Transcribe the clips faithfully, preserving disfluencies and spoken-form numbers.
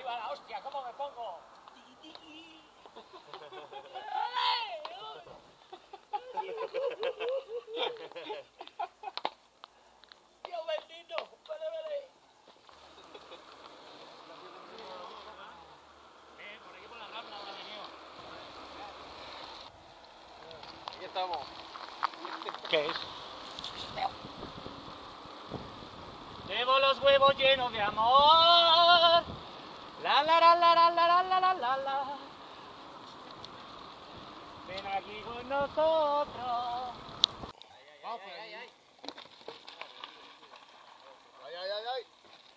ahí va la hostia, ¿cómo me pongo? Tiki, tiki. Dios bendito, vale, vale. Eh, por aquí por la Rambla habrá venido. Aquí estamos. ¿Qué es? Llevo los huevos llenos de amor. La la la la la la la la la la. Ven aquí con nosotros. Vamos, ay, ay, ay. Ay, ay, ay, ay.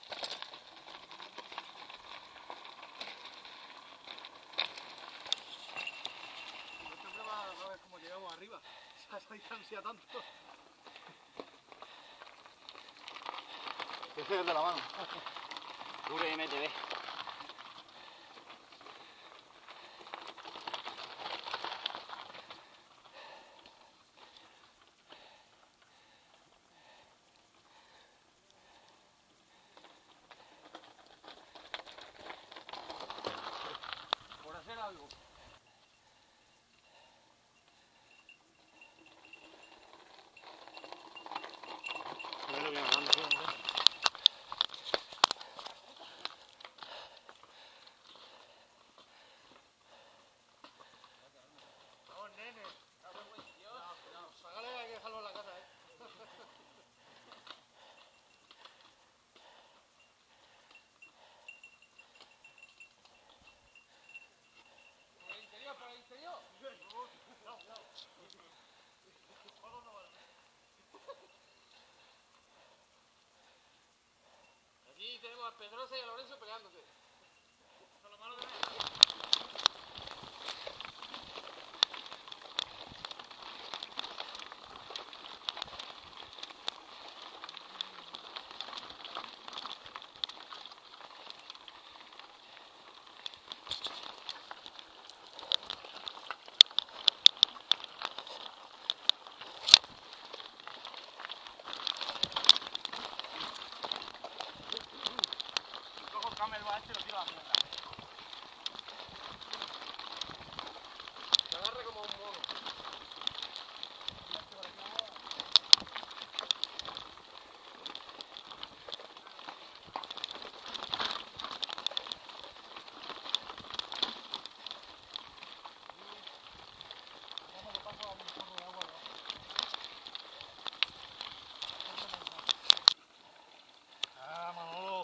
Siempre va a ver cómo llegamos arriba. Esa distancia tanto. Ese es de la mano. Pure M T V. Por hacer algo. No lo que me manda, tío, no sé. Vamos, nene. No, sácale, hay que dejarlo en la casa, eh. Por el interior, por el interior. No, no. Solo no vale. Aquí tenemos a Pedrosa y a Lorenzo peleándose. Eso es lo malo de ver. Cojo el camel este y lo tiro a la mierda. Se agarra como un mono. Ah, Manolo.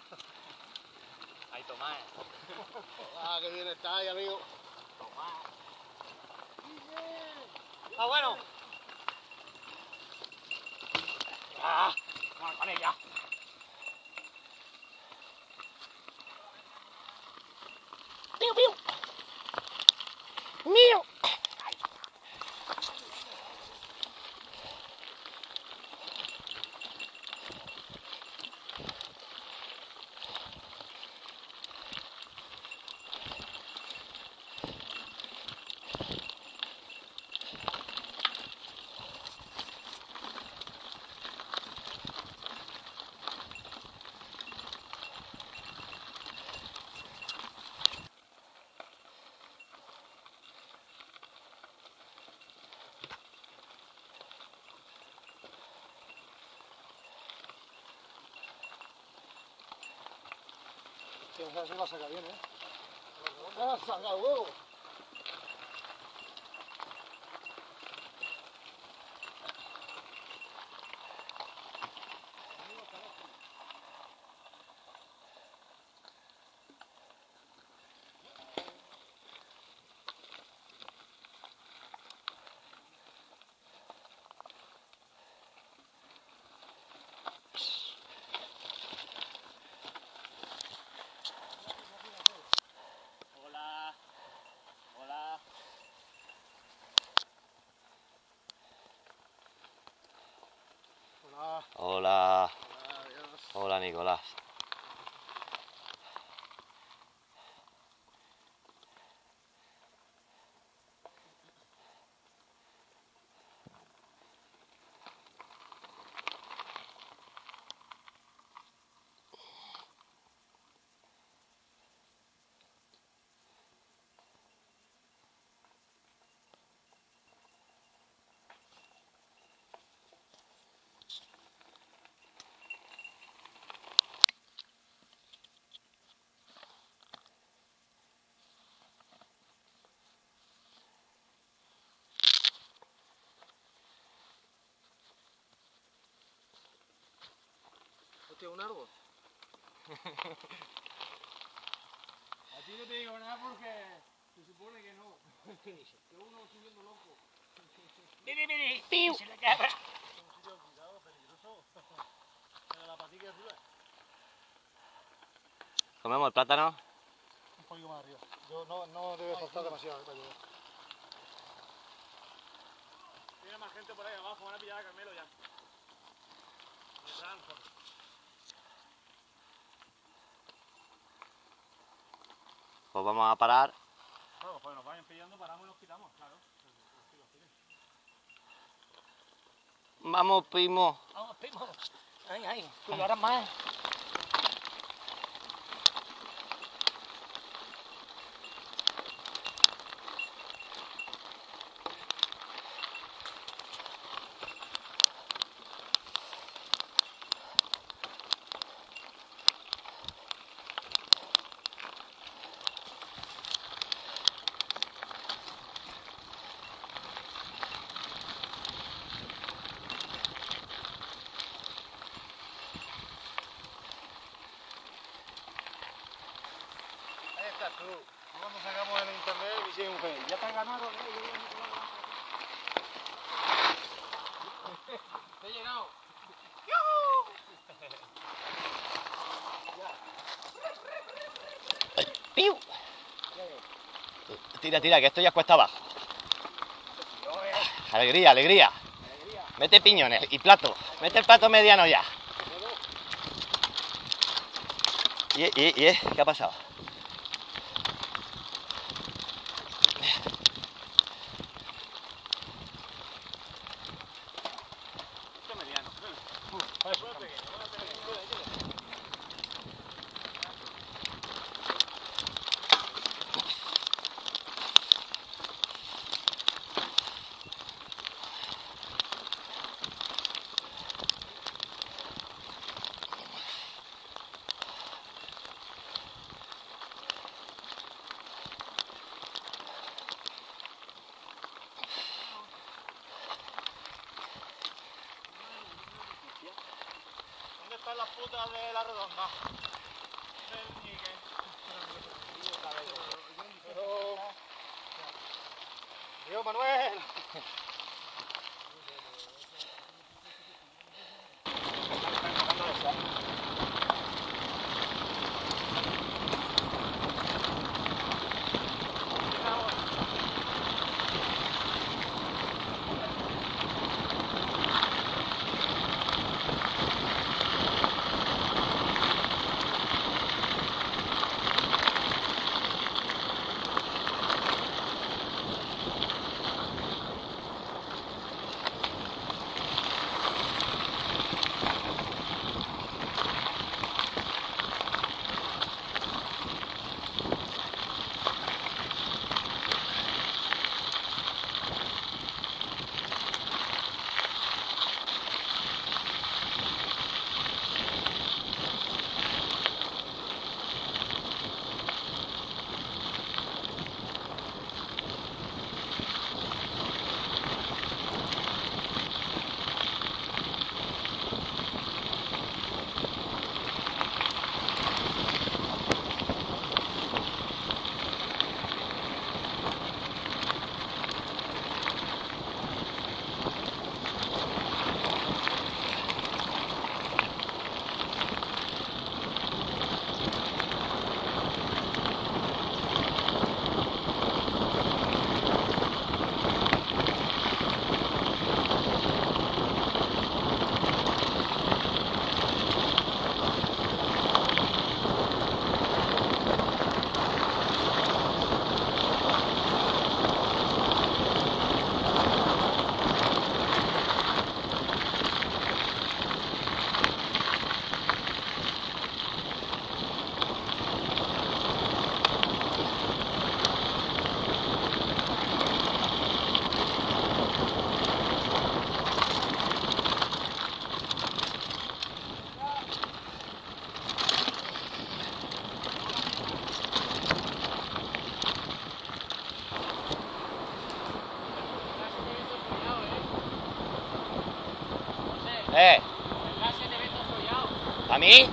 Ahí, Tomás. Ah, qué bien está ahí, amigo. Tomás. Ah, bueno. Ah, vamos con ella. ¡Piu, piu! ¡Mío! Sí, o sea, se va a sacar bien, ¿eh? ¡Ah, saca huevo! Hola. Hostia, un árbol. A ti no te digo nada porque se supone que no. Que uno subiendo loco. ¡Miri, miri! ¡Piu! ¡Se le cabra! Un sitio cuidado, peligroso. Venga, la patilla arriba. ¿Comemos el plátano? Un poquito más arriba. Yo no, no debe faltar demasiado para llegar. Tiene más gente por ahí abajo, van a pillar a Carmelo ya. Detrás, por... Pues vamos a parar. Claro, pues nos vayan pillando, paramos y los quitamos, claro. Vamos, primo. ¡Vamos, primo! ¡Ay, ay! ¡Tú lo harás más! Ahí estás tú. Y cuando sacamos el internet y dice mujer, ya te han ganado, ¿no? Te he llegado. ¡Piu! Tira, tira, que esto ya es cuesta abajo. Alegría, alegría. Mete piñones y plato. Mete el plato mediano ya. ¿Y, y, y qué ha pasado? Esto mediano. ¿Dónde están las putas de la redonda? Del Ñique. Pero... Dios, Manuel. mí?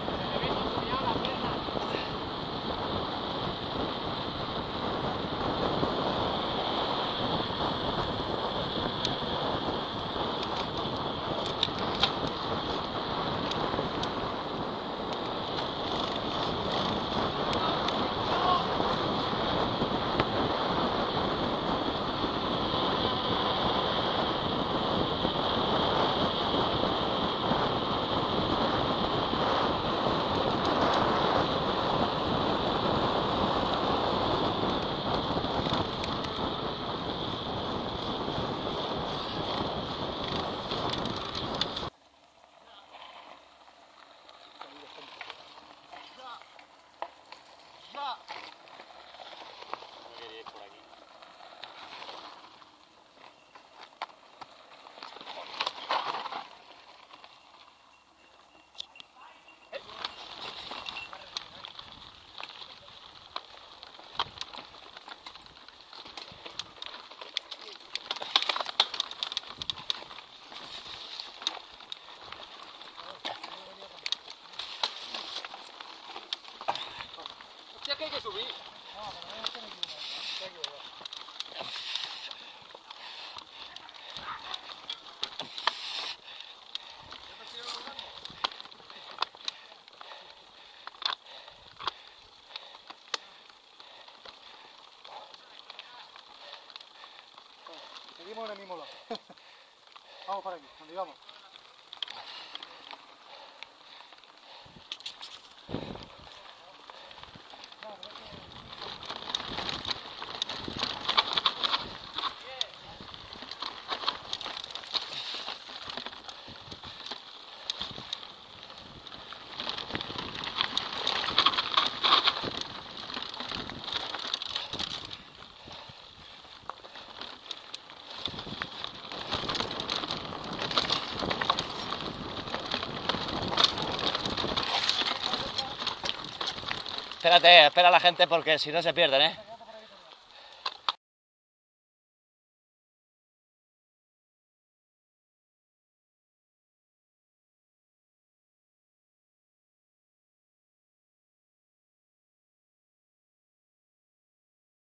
Hostia, que hay que subir. Seguimos en el mismo lado. Vamos para aquí, donde íbamos. Espérate, espera a la gente porque si no se pierden, ¿eh?